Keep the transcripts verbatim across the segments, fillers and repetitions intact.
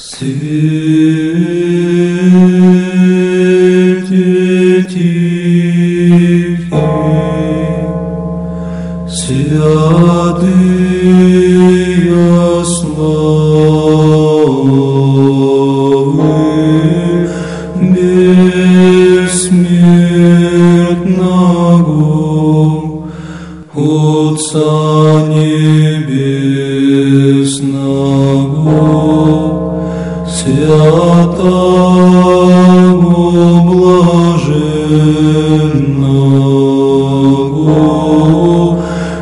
Свете тихий, святые славы бессмертного Отца Небесного, святого блаженного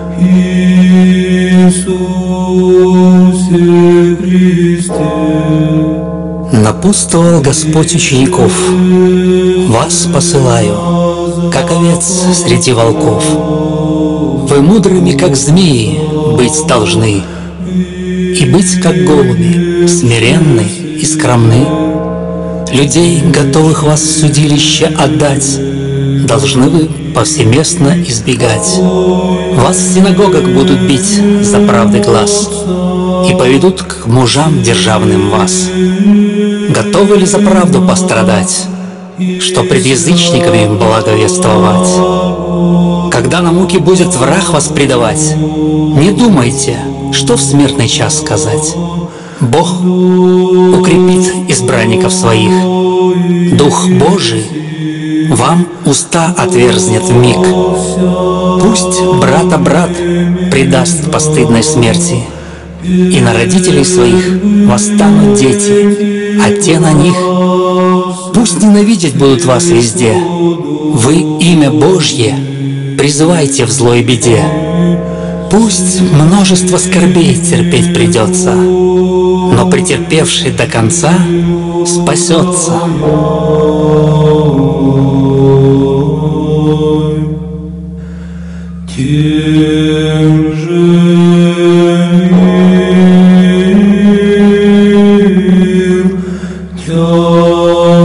Иисусе Христе. Напутствовал Господь учеников: «Вас посылаю, как овец среди волков. Вы мудрыми, как змеи, быть должны, и быть, как голуби, смиренны и скромны. Людей, готовых вас в судилище отдать, должны вы повсеместно избегать. Вас в синагогах будут бить за правды глаз и поведут к мужам державным вас. Готовы ли за правду пострадать, что пред язычниками благовествовать? Когда на муки будет враг вас предавать, не думайте, что в смертный час сказать. Бог укрепит избранников своих, Дух Божий вам уста отверзнет вмиг. Пусть брата брат предаст постыдной смерти, и на родителей своих восстанут дети, а те на них. Пусть ненавидеть будут вас везде, вы имя Божье призывайте в злой беде. Пусть множество скорбей терпеть придется, но претерпевший до конца спасется. Тем же мир,